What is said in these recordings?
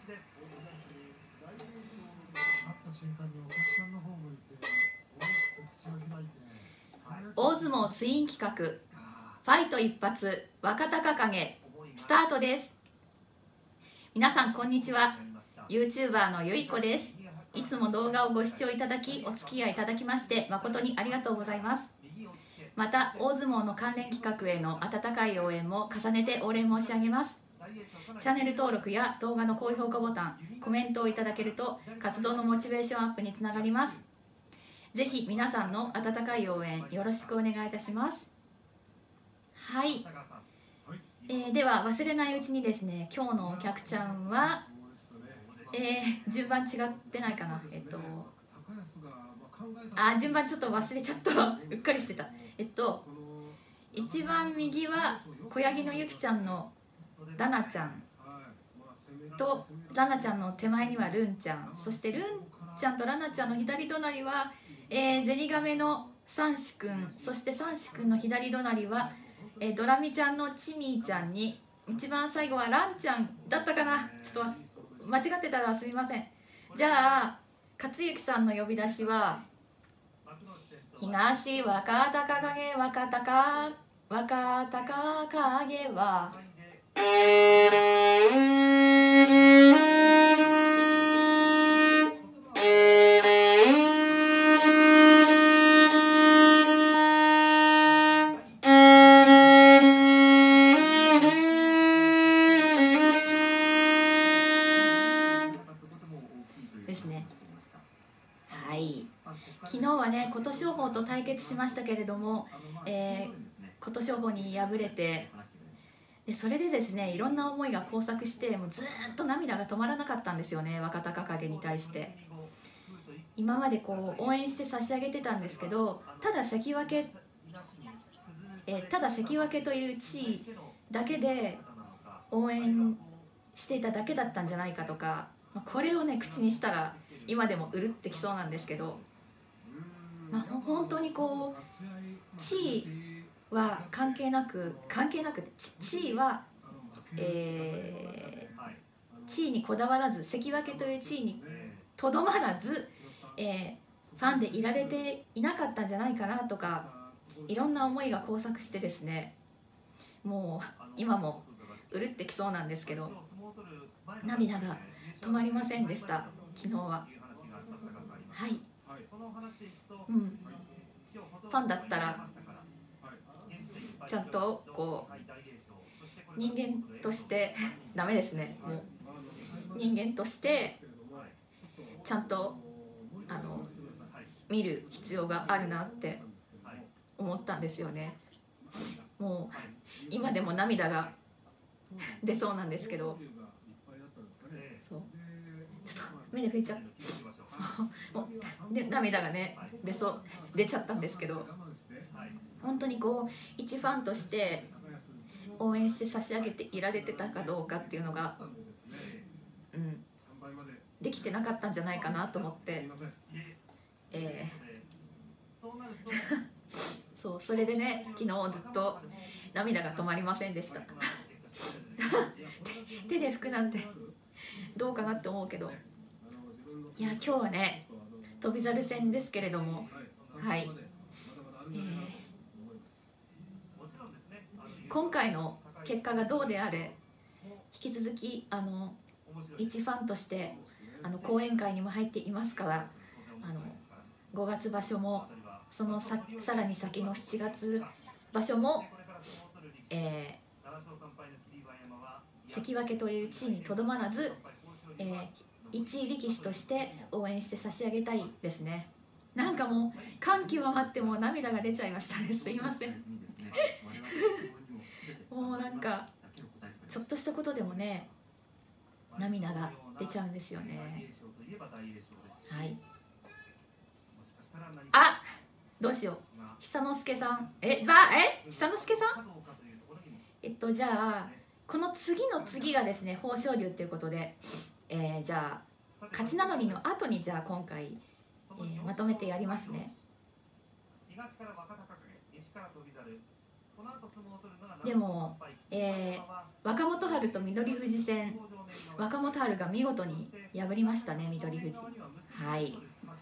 大相撲ツイン企画ファイト一発若隆景スタートです。皆さんこんにちは。 YouTuber のゆいこです。いつも動画をご視聴いただきお付き合いいただきまして誠にありがとうございます。また大相撲の関連企画への温かい応援も重ねてお礼申し上げます。チャンネル登録や動画の高評価ボタン、コメントをいただけると活動のモチベーションアップにつながります。ぜひ皆さんの温かい応援よろしくお願いいたします。はい、では忘れないうちにですね、今日のお客ちゃんは、順番違ってないかな、順番ちょっと忘れちゃったうっかりしてた。一番右は小ヤギのゆきちゃんのラナちゃんと、ラナちゃんの手前にはルンちゃん、そしてルンちゃんとラナちゃんの左隣は、ゼニガメのサンシくん、そしてサンシくんの左隣は、ドラミちゃんのチミーちゃんに、一番最後はランちゃんだったかな、ちょっと間違ってたらすみません。じゃあ勝之さんの呼び出しは東若隆景若隆景はですね。はい、昨日はね琴勝峰と対決しましたけれども、琴勝峰に敗れて、でそれでですねいろんな思いが交錯して、もうずっと涙が止まらなかったんですよね、若隆景に対して。今までこう応援して差し上げてたんですけど、ただ関脇という地位だけで応援していただけだったんじゃないかとか、これをね口にしたら今でもうるってきそうなんですけど、本当にこう地位は関係なく地位は、地位にこだわらず、関脇という地位にとどまらず、ファンでいられていなかったんじゃないかなとか、いろんな思いが交錯してですね、もう今もうるってきそうなんですけど、涙が止まりませんでした、昨日は。はい、ファンだったらちゃんとこう人間としてダメですね、もう人間としてちゃんと見る必要があるなって思ったんですよね。もう今でも涙が出そうなんですけど、そうちょっと目で拭いちゃう、もうで涙がね出ちゃったんですけど、本当にこう一ファンとして応援して差し上げていられてたかどうかっていうのが、できてなかったんじゃないかなと思って、それでね昨日ずっと涙が止まりませんでした手で拭くなんてどうかなって思うけど、いや今日はね翔猿戦ですけれども、はい、今回の結果がどうであれ、引き続き一ファンとして講演会にも入っていますから、5月場所もそのさらに先の7月場所も、関脇という地位にとどまらず、一位力士として応援して差し上げたいですね。なんかもう感極まっても涙が出ちゃいましたね、すいませんもうなんかちょっとしたことでもね涙が出ちゃうんですよね。はい、どうしよう、久之助さん、久之助さん、じゃあこの次の次がですね豊昇龍ということで、じゃあ勝ち名乗りの後にじゃあ今回、まとめてやりますね。でも、若元春と翠富士戦若元春が見事に破りましたね、翠富士。はい。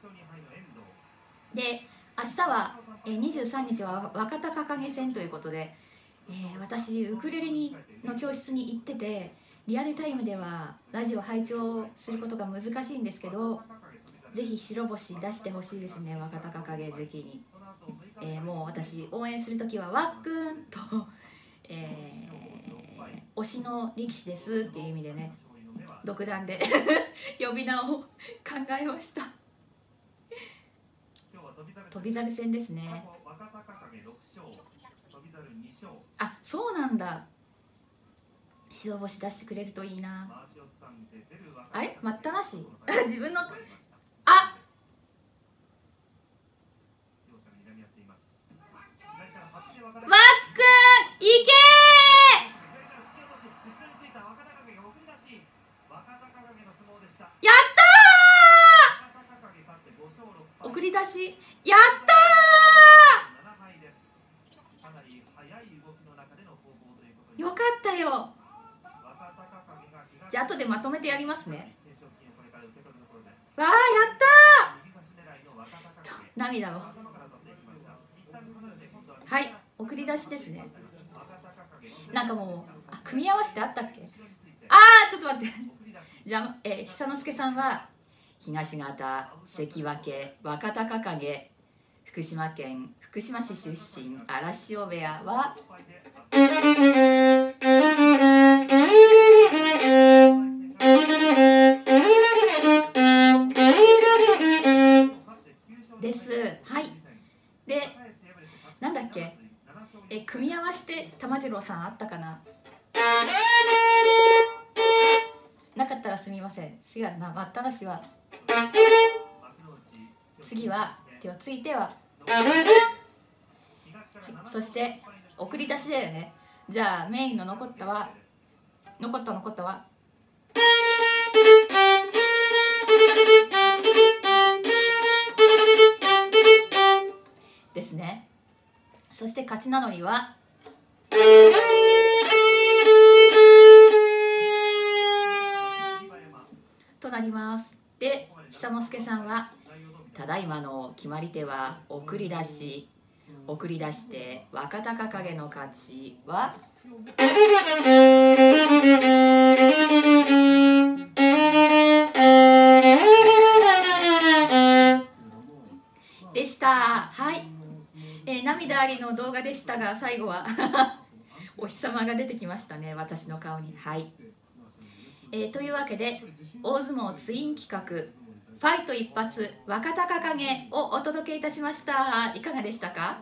で、明日は23日は若隆景戦ということで、私ウクレレの教室に行ってて、リアルタイムではラジオ拝聴することが難しいんですけど、ぜひ白星出してほしいですね、若隆景関に。もう私応援するときはわっくんと、推しの力士ですっていう意味でね、独断で呼び名を考えました。翔猿戦ですね。あ、そうなんだ。白星出してくれるといいな。あれ、待ったなし自分の、あ、わっくんいけー、やったー、送り出し、やったー、よかったよ。じゃあ後でまとめてやりますね。わあ、やったー、涙を。はい、送り出しですね。なんかもう、組み合わせてあったっけ。ちょっと待って。じゃあ、久之助さんは東方関脇若隆景、福島県福島市出身、荒汐部屋はです。はい。で、なんだっけ、組み合わせて玉次郎さんあったかな。なかったらすみません。次は待ったなしは、次は手をついては、はい、そして送り出しだよね。じゃあメインの残ったはですね。そして勝ち名乗りはとなります。で、久之助さんはただいまの決まり手は送り出して若隆景の勝ちはでした。はい、涙ありの動画でしたが、最後はお日様が出てきましたね、私の顔に。はい、というわけで大相撲ツイン企画ファイト一発若隆景をお届けいたしました。いかがでしたか。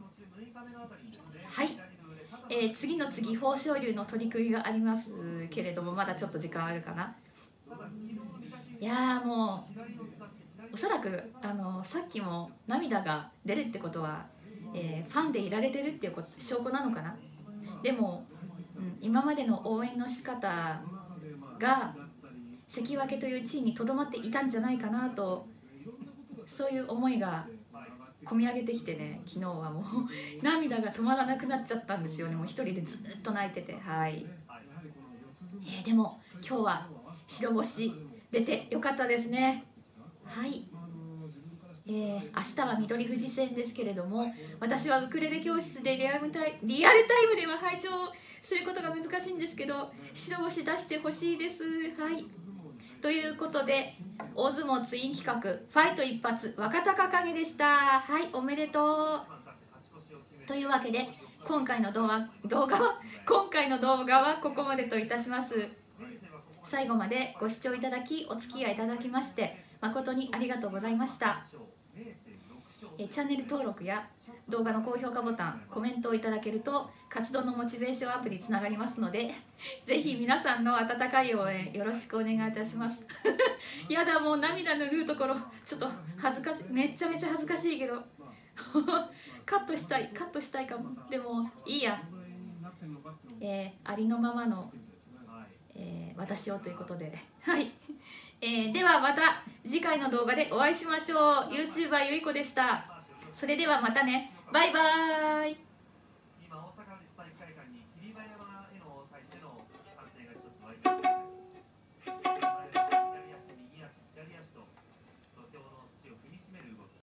はい、次の次豊昇龍の取り組みがありますけれども、まだちょっと時間あるかな。いやー、もうおそらくさっきも涙が出るってことは、ファンでいられてるっていう証拠なのかな。でも、今までの応援の仕方が関脇という地位にとどまっていたんじゃないかなと、そういう思いが込み上げてきてね、昨日はもう涙が止まらなくなっちゃったんですよね。もう一人でずっと泣いてて。はい、でも今日は白星出てよかったですね。はい、明日は翠富士戦ですけれども、私はウクレレ教室でリアルタイムでは拝聴することが難しいんですけど、白星出してほしいです。はい、ということで大相撲ツイン企画ファイト一発若隆景でした。はい、おめでとう。というわけで今回の動画はここまでといたします。最後までご視聴いただきお付き合いいただきまして誠にありがとうございました。チャンネル登録や動画の高評価ボタン、コメントをいただけると活動のモチベーションアップにつながりますので、ぜひ皆さんの温かい応援よろしくお願いいたしますやだ、もう涙拭うところちょっと恥ずかしい、めちゃめちゃ恥ずかしいけどカットしたいかも。でもいいや、ありのままの、私をということではい、ではまた次回の動画でお会いしましょう。 YouTuber ゆいこでした。それではまたね、バイバーイ。